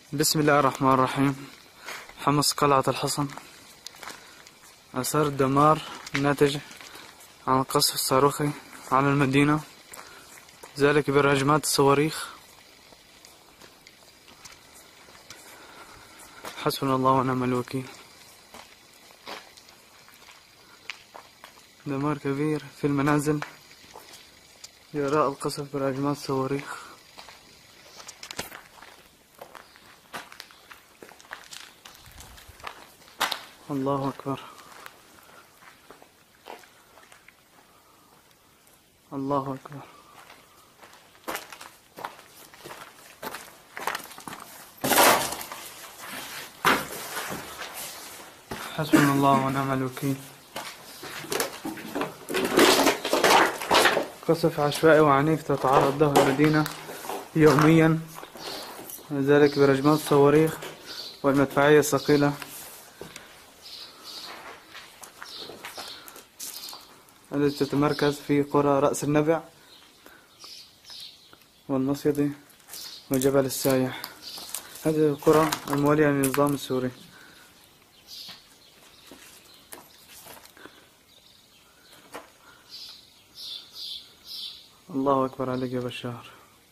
بسم الله الرحمن الرحيم. حمص قلعة الحصن. آثار الدمار الناتج عن القصف الصاروخي على المدينة، ذلك برهجمات الصواريخ. حسبنا الله ونعم الوكيل. دمار كبير في المنازل جراء القصف برهجمات الصواريخ. الله أكبر، الله أكبر. حسبنا الله ونعم الوكيل. قصف عشوائي وعنيف تتعرض له المدينة يوميا، ذلك برهجمات الصواريخ والمدفعية الثقيلة التي تتمركز في قرى رأس النبع والمصيدي وجبل السايح. هذه القرى الموالية للنظام السوري. الله أكبر عليك يا بشار.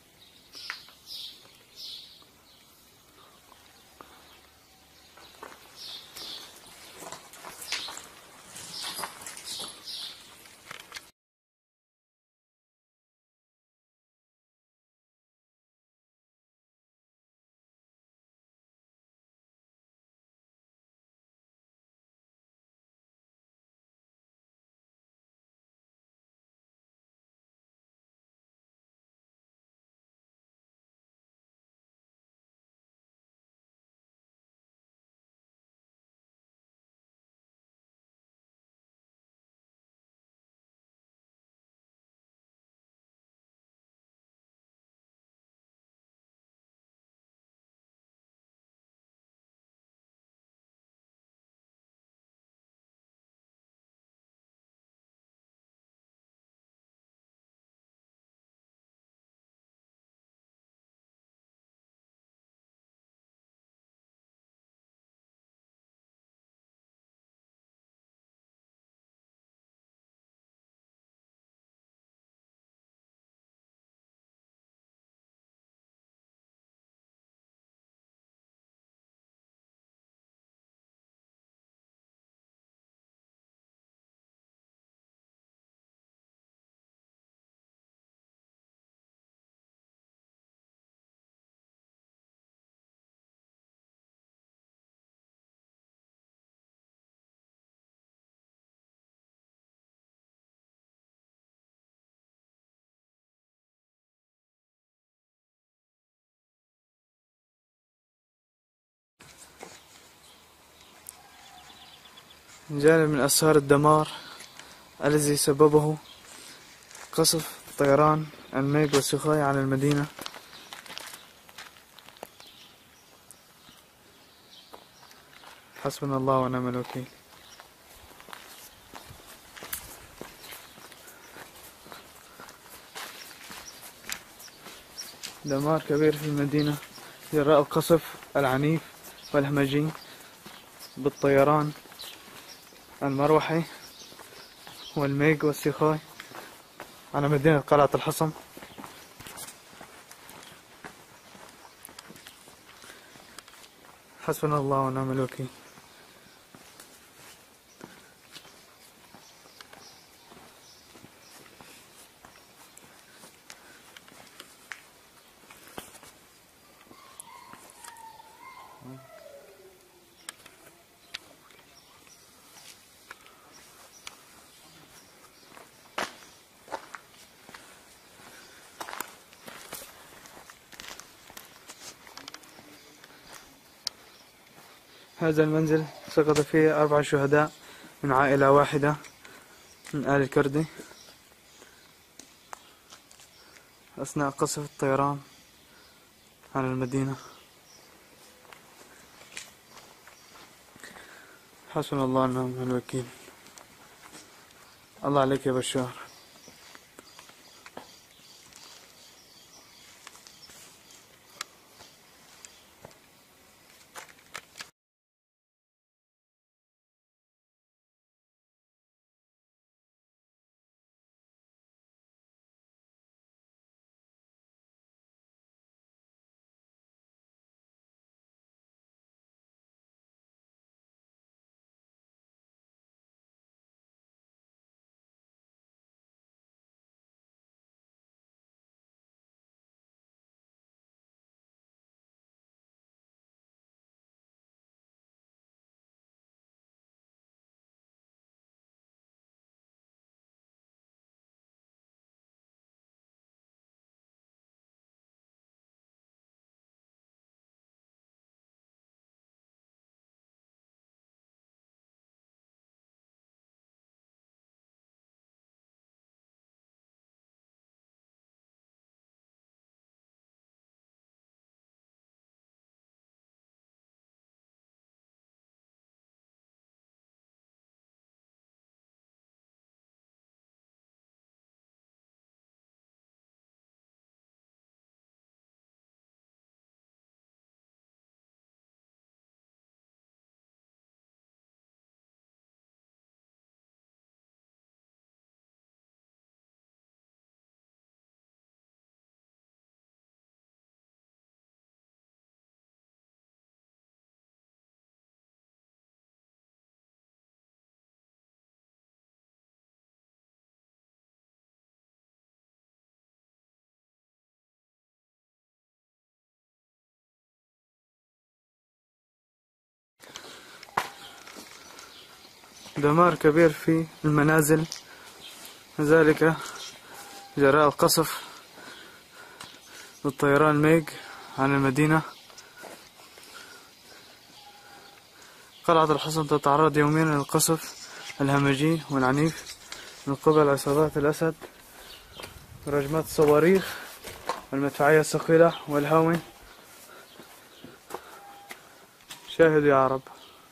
جانب من آثار الدمار الذي سببه قصف طيران الميج والسخاي على المدينة. حسبنا الله ونعم الوكيل. دمار كبير في المدينة جراء القصف العنيف والهمجي بالطيران المروحي والميج والسخاي على مدينة قلعة الحصن. حسبنا الله ونعم الوكيل. هذا المنزل سقط فيه 4 شهداء من عائلة واحدة من آل الكردي أثناء قصف الطيران على المدينة. حسبنا الله ونعم الوكيل. الله عليك يا بشار. دمار كبير في المنازل، ذلك جراء القصف بالطيران ميج عن المدينة. قلعة الحصن تتعرض يوميا للقصف الهمجي والعنيف من قبل عصابات الأسد، ورجمات الصواريخ والمدفعية الثقيلة والهاون. شاهدوا يا عرب،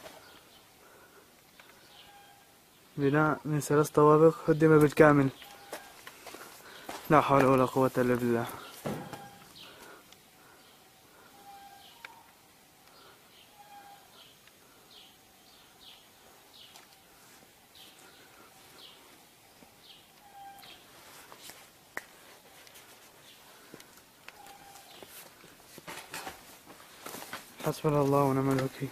بناء من 3 طوابق هدم بالكامل. لا حول ولا قوة إلا بالله. حسبنا الله ونعم الوكيل.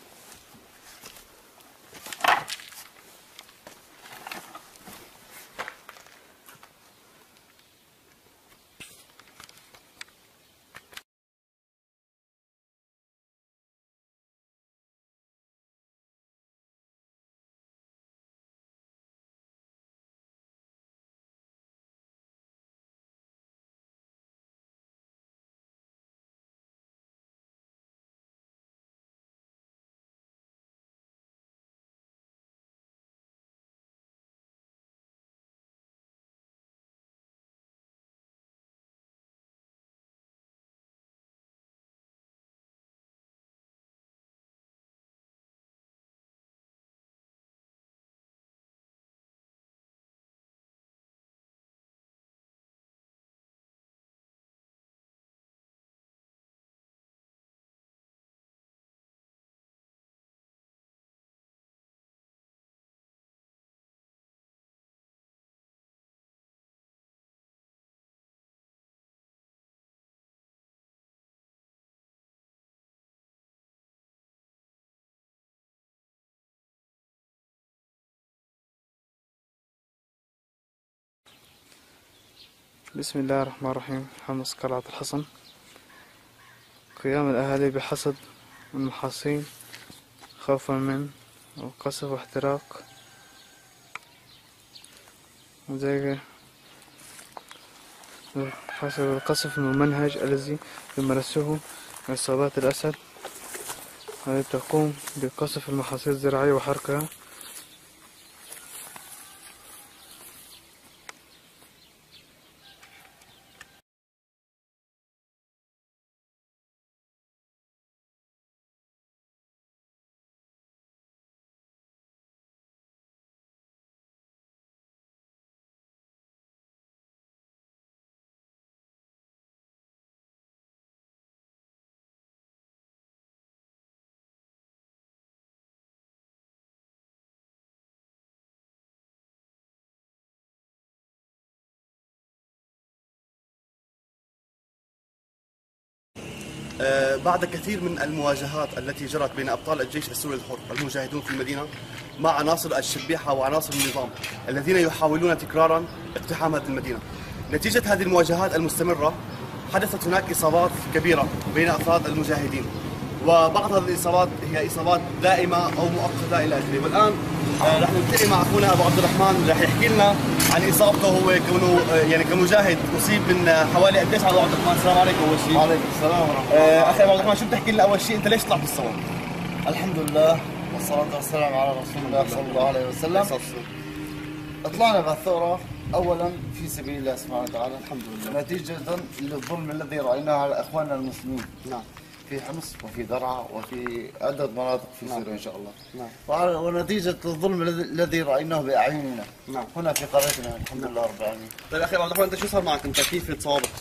بسم الله الرحمن الرحيم. حمص قلعة الحصن. قيام الأهالي بحصد المحاصيل خوفا من القصف واحتراق، وذلك حسب القصف الممنهج الذي يمارسه عصابات الأسد، التي تقوم بقصف المحاصيل الزراعية وحرقها. بعد كثير من المواجهات التي جرت بين أبطال الجيش السوري الحر المجاهدون في المدينة مع عناصر الشبيحة وعناصر النظام الذين يحاولون تكرارا اقتحام هذه المدينة، نتيجة هذه المواجهات المستمرة حدثت هناك إصابات كبيرة بين أفراد المجاهدين، وبعض هذه الإصابات هي إصابات دائمة أو مؤقتة إلى آخره. والآن رح نلتقي مع أخونا أبو عبد الرحمن، رح يحكي لنا عن إصابته هو كونه يعني كمجاهد أصيب من حوالي قديش. أبو عبد الرحمن السلام عليكم. أول شيء وعليكم السلام ورحمة الله. أخي أبو عبد الرحمن، شو بتحكي لنا أول شيء، أنت ليش طلعت بالصوت؟ الحمد لله والصلاة والسلام على رسول الله صلى الله عليه وسلم. طلعنا بالثورة أولا في سبيل الله سبحانه وتعالى، الحمد لله، نتيجة للظلم الذي رأيناه على إخواننا المسلمين. نعم. في حمص وفي درعا وفي عدة مناطق في سوريا إن شاء الله. نعم. ونتيجة الظلم الذي رأيناه بأعيننا. نعم. هنا في قريتنا الحمد لله رب العالمين. طيب أخي أبو عبد الرحمن، أنت شو صار معك؟ أنت كيف تصابت؟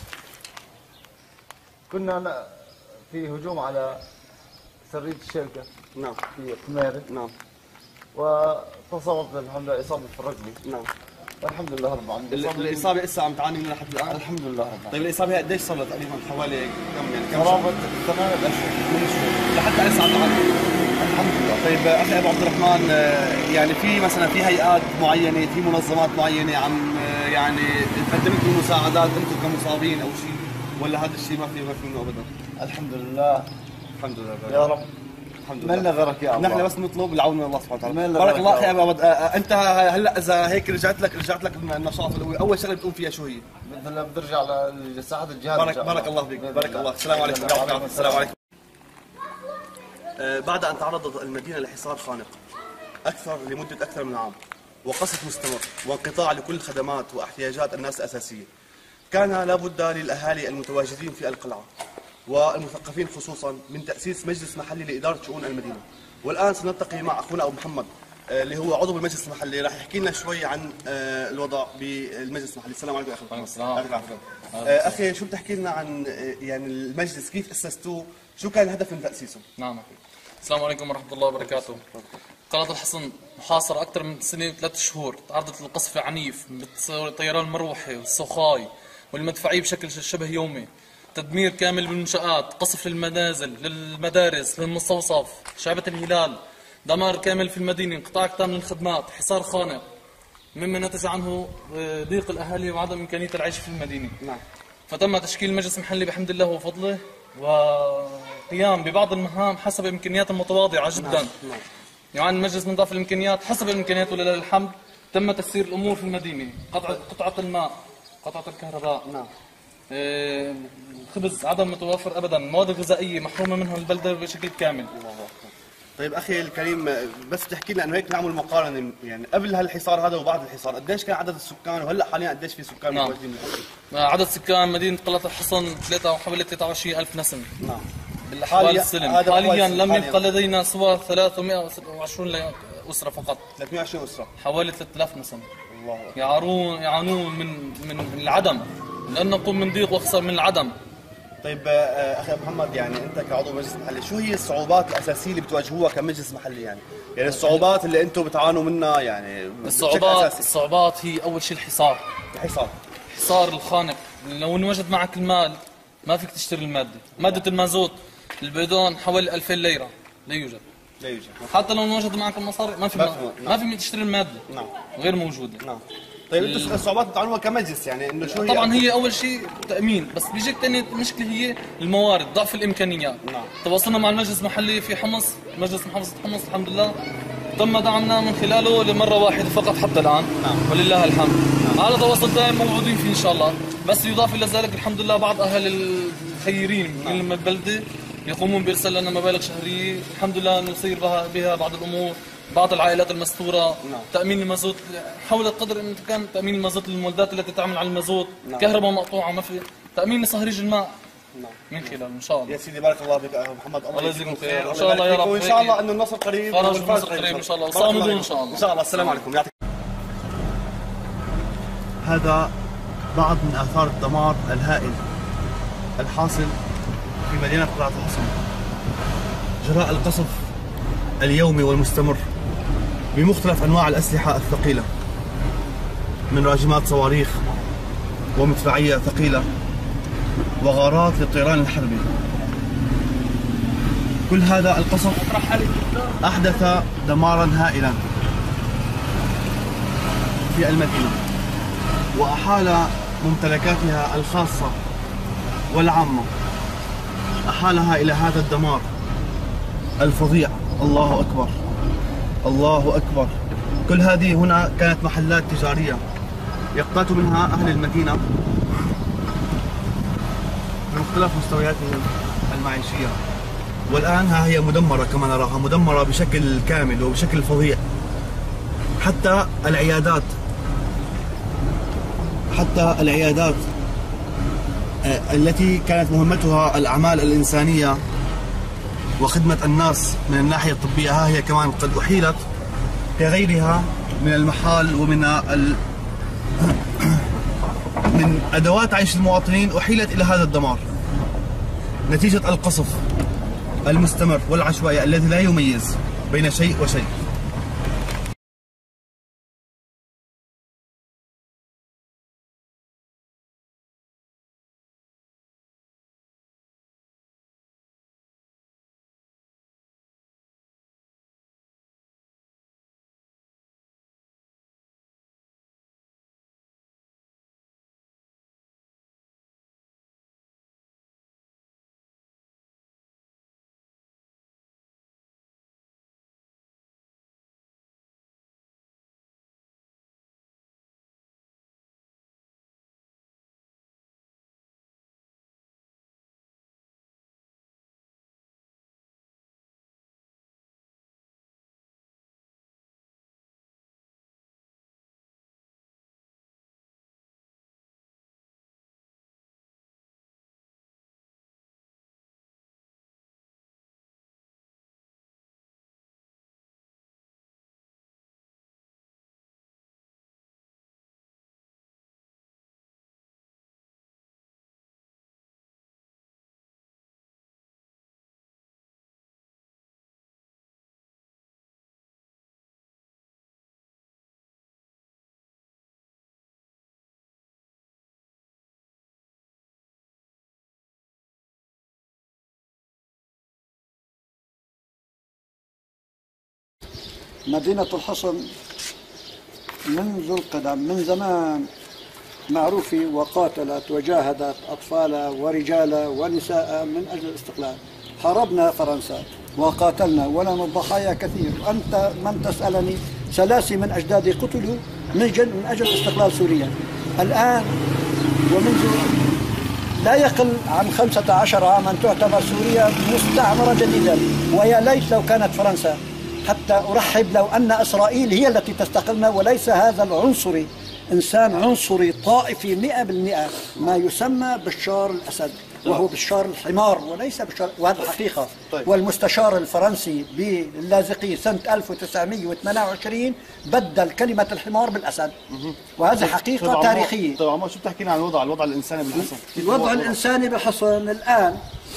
كنا في هجوم على سرية الشركة. نعم. في قميرة. نعم. وتصابت الحمد لله إصابة في الركبة. نعم. والحمد لله رب العالمين. الإصابة لسه عم تعاني منها لحد الآن؟ الحمد لله رب العالمين. طيب الإصابة هي قديش صار لها تقريبا؟ حوالي كم قرابة 8 أشهر من شهور لحتى لسه عم تعاني؟ الحمد لله. طيب أخي أبو عبد الرحمن، يعني في مثلا في هيئات معينة، في منظمات معينة عم يعني تقدم لكم مساعدات أنتم كمصابين أو شيء، ولا هذا الشيء ما في منه أبدا؟ الحمد لله. الحمد لله يا رب الحمد لله. مالنا غيرك يا الله. نحن بس نطلب العون من الله سبحانه وتعالى. مالنا بارك غيرك الله يا اخي ابو عبد. انت هلا اذا هيك رجعت لك النشاط القوي، اول شغله بتقوم فيها شو هي؟ بدي ارجع لساحه الجهاد. بارك الله فيك. بارك الله. السلام عليكم. يعطيك العافيه. السلام عليكم. بعد ان تعرضت المدينه لحصار خانق لمده اكثر من عام، وقصف مستمر، وانقطاع لكل الخدمات واحتياجات الناس الاساسيه، كان لابد للاهالي المتواجدين في القلعه والمثقفين خصوصا من تاسيس مجلس محلي لاداره شؤون المدينه. والان سنلتقي مع اخونا ابو محمد اللي هو عضو بالمجلس المحلي، راح يحكي لنا شوي عن الوضع بالمجلس المحلي. السلام عليكم يا اخي. وعليكم السلام. اخي شو بتحكي لنا عن يعني المجلس، كيف اسستوه، شو كان الهدف من تاسيسه؟ نعم أخي. السلام عليكم ورحمة الله وبركاته. قلعة الحصن محاصرة أكثر من سنة و3 شهور، تعرضت للقصف عنيف بالطيران المروحي والسخاي والمدفعية بشكل شبه يومي، تدمير كامل بالمنشآت، قصف للمنازل، للمدارس، للمستوصف، شعبة الهلال، دمار كامل في المدينة، انقطاع تام للخدمات، حصار خانق، مما نتج عنه ضيق الأهالي وعدم إمكانية العيش في المدينة. نعم. فتم تشكيل مجلس محلي بحمد الله وفضله، وقيام ببعض المهام حسب الإمكانيات المتواضعة جدا. نعم. يعني المجلس من ضعف الإمكانيات حسب الإمكانيات ولله الحمد تم تسيير الأمور في المدينة، قطعة الماء، قطعة الكهرباء، نعم. الخبز عدم متوفر أبدا، المواد الغذائية محرومة منها البلدة بشكل كامل. طيب اخي الكريم، بس تحكي لنا انه هيك نعمل مقارنه، يعني قبل هالحصار هذا وبعد الحصار قديش كان عدد السكان، وهلا حاليا قديش في سكان نعم. متواجدين بالحصن؟ عدد سكان مدينة قلعة الحصن حوالي 23,000 نسمة. نعم. بالأحوال السلم هذا حاليا حوالي لم حالياً. يبقى لدينا سوى 320 أسرة فقط، 320 اسره. حوالي 3000 نسمة الله أكبر. يعانون من العدم، لأن نقوم من ضيق واخسر من العدم. طيب اخي ابو محمد، يعني انت كعضو مجلس محلي شو هي الصعوبات الاساسيه اللي بتواجهوها كمجلس محلي؟ يعني الصعوبات اللي انتم بتعانوا منها يعني بشكل أساسي. الصعوبات هي أول شيء الحصار، الحصار. حصار الخانق. لو انوجد معك المال ما فيك تشتري مادة المازوت البيدون حوالي 2000 ليرة لا يوجد. لا يوجد. حتى لو انوجد معك المصاري ما نعم. في تشتري المادة. نعم. غير موجودة. نعم. طيب انتم الصعوبات بتعانوها كمجلس، يعني انه شو هي؟ طبعا هي اول شيء تامين، بس بيجيك ثاني مشكله هي الموارد، ضعف الامكانيات. نعم. تواصلنا مع المجلس المحلي في حمص، مجلس محافظه حمص الحمد لله تم دعمنا من خلاله لمره واحده فقط حتى الان. نعم. ولله الحمد. على تواصل دائم موجودين فيه ان شاء الله، بس يضاف الى ذلك الحمد لله بعض اهل الخيرين من البلده يقومون بارسال لنا مبالغ شهريه، الحمد لله نسير بها بعض الامور، بعض العائلات المستورة. نعم. تأمين تأمين المازوت، حاول قدر الإمكان تأمين المازوت للمولدات التي تعمل على المازوت. نعم. كهرباء مقطوعة ما في، تأمين لصهريج الماء. نعم. من خلاله إن شاء الله. يا سيدي بارك الله فيك أخي محمد. الله يجزيكم خير. إن شاء الله يا رب. وإن شاء الله إنه النصر قريب. فرج والفرج النصر قريب إن شاء الله. بارك وصامدون فيكم. إن شاء الله. إن شاء الله. السلام عليكم. يعطيك. هذا بعض من آثار الدمار الهائل الحاصل في مدينة قلعة الحصن جراء القصف اليومي والمستمر بمختلف أنواع الأسلحة الثقيلة، من راجمات صواريخ ومدفعية ثقيلة وغارات للطيران الحربي. كل هذا القصف أحدث دمارا هائلا في المدينة، وأحال ممتلكاتها الخاصة والعامة، أحالها إلى هذا الدمار الفظيع. الله أكبر. الله أكبر. كل هذه هنا كانت محلات تجارية يقتات منها أهل المدينة بمختلف مستوياتهم المعيشية، والآن ها هي مدمرة كما نراها، مدمرة بشكل كامل وبشكل فظيع. حتى العيادات التي كانت مهمتها الأعمال الإنسانية وخدمة الناس من الناحية الطبية، ها هي كمان قد أحيلت كغيرها من المحال ومن من أدوات عيش المواطنين، أحيلت إلى هذا الدمار نتيجة القصف المستمر والعشوائي الذي لا يميز بين شيء وشيء. مدينة الحصن منذ القدم من زمان معروفة، وقاتلت وجاهدت أطفالها ورجالها ونساء من أجل الاستقلال. حاربنا فرنسا وقاتلنا ولنا الضحايا كثير. أنت من تسألني سلاسي من أجدادي قتلوا من أجل استقلال سوريا. الآن ومنذ لا يقل عن 15 عاما تعتبر سوريا مستعمرة جديدة، ويا ليت لو كانت فرنسا، حتى أرحب لو أن إسرائيل هي التي تستقلنا، وليس هذا العنصري إنسان عنصري طائفي 100%، ما يسمى بشار الأسد، وهو بشار الحمار وليس بشار، وهذا الحقيقة. والمستشار الفرنسي باللاذقية سنة 1928 بدل كلمة الحمار بالأسد، وهذه حقيقة تاريخية. طيب عمار، شو بتحكي لنا عن الوضع الإنساني بالحصن؟ الوضع الإنساني بالحصن الآن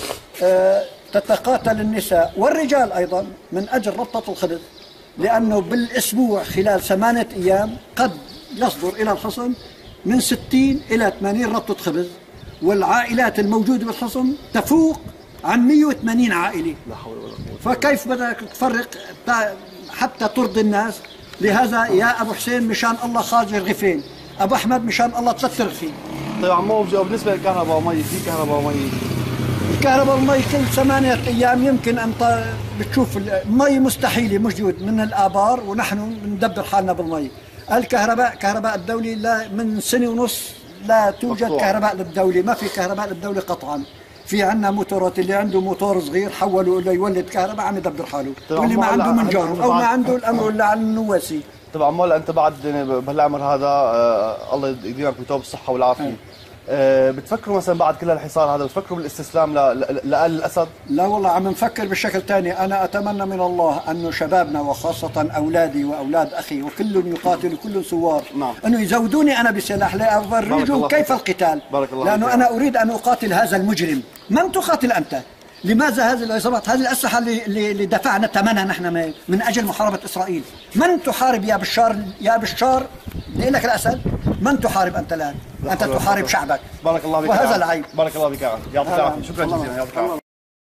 تتقاتل النساء والرجال أيضا من أجل ربطة الخبز، لأنه بالأسبوع خلال 8 أيام قد يصدر إلى الحصن من 60 إلى 80 ربطة خبز، والعائلات الموجودة بالحصن تفوق عن 180 عائلة. لا حول ولا قوة. فكيف بدك تفرق حتى ترضي الناس؟ لهذا يا أبو حسين مشان الله خارج رغيفين، أبو أحمد مشان الله 3 رغيفين. طيب عمو، بالنسبة للكهرباء ومي، في كهرباء ومي؟ الكهرباء والمي كل 8 أيام يمكن أن بتشوف المي مستحيلة موجود من الآبار، ونحن بندبر حالنا بالمي. كهرباء الدولة لا من سنة ونص لا توجد مقطوع. كهرباء للدولة، ما في كهرباء للدولة قطعا. في عندنا موتورات، اللي عنده موتور صغير حولوا له يولد كهرباء عم يدبر حاله، واللي ما عنده من جاره او ما عنده الامر الا عن النواسي. طبعا عمال انت بعد بهالعمر هذا الله يديمك بتوب الصحه والعافيه، بتفكروا مثلا بعد كل الحصار هذا بتفكروا بالاستسلام لآل الأسد؟ لا والله عم نفكر بشكل ثاني. أنا أتمنى من الله أنه شبابنا وخاصة أولادي وأولاد أخي وكل يقاتل وكل ثوار أنه يزودوني أنا بسلاح لأفرجوا كيف القتال، لأنه أنا أريد أن أقاتل هذا المجرم. من تقاتل أنت؟ لماذا هذه العصابات، هذه الأسلحة اللي دفعنا ثمنها نحن من أجل محاربة إسرائيل؟ من تحارب يا بشار لك الأسد؟ من تحارب أنت الآن؟ أنت تحارب شعبك. بارك الله بك. وهذا العيب. بارك الله بك. يعطيك العافية. شكرا جزيلا. يعطيك العافية.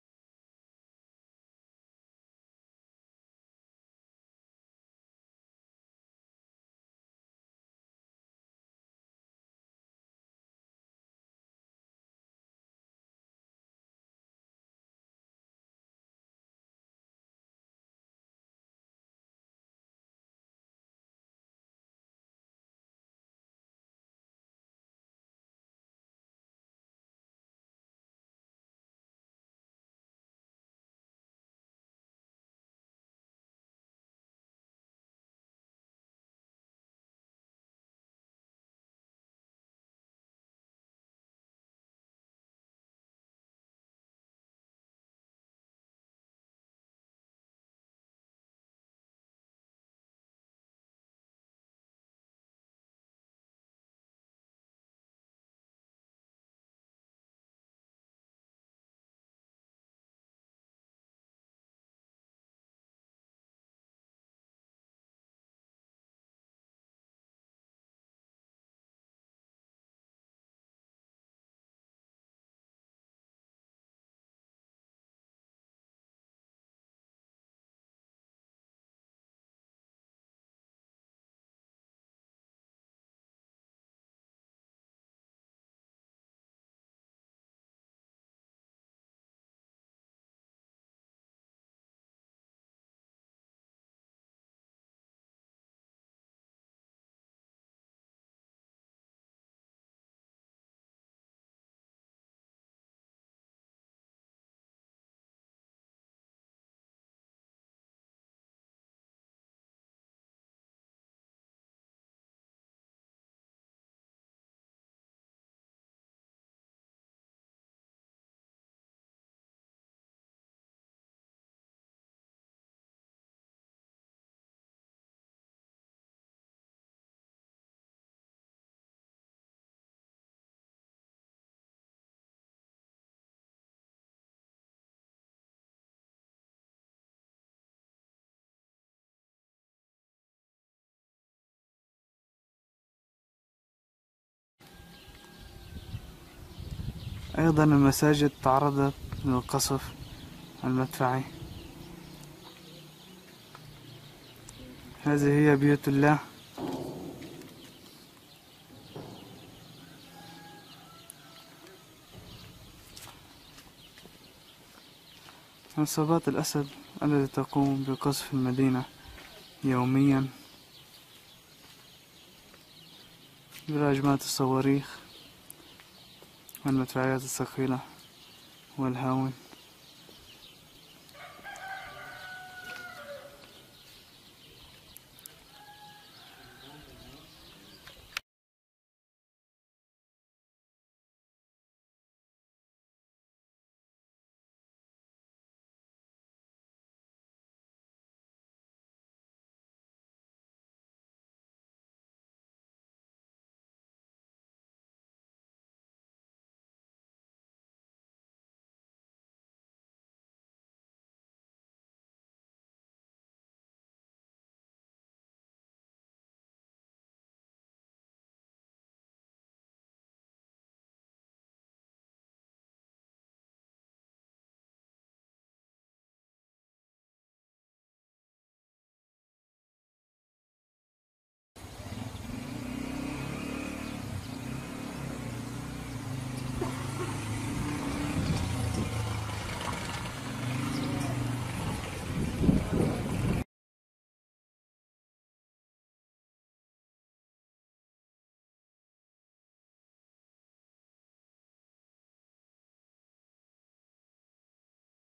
أيضا المساجد تعرضت للقصف المدفعي. هذه هي بيوت الله. عصابات الأسد التي تقوم بقصف المدينة يوميا برهجمات الصواريخ والمدفعيات الثقيلة والهاون.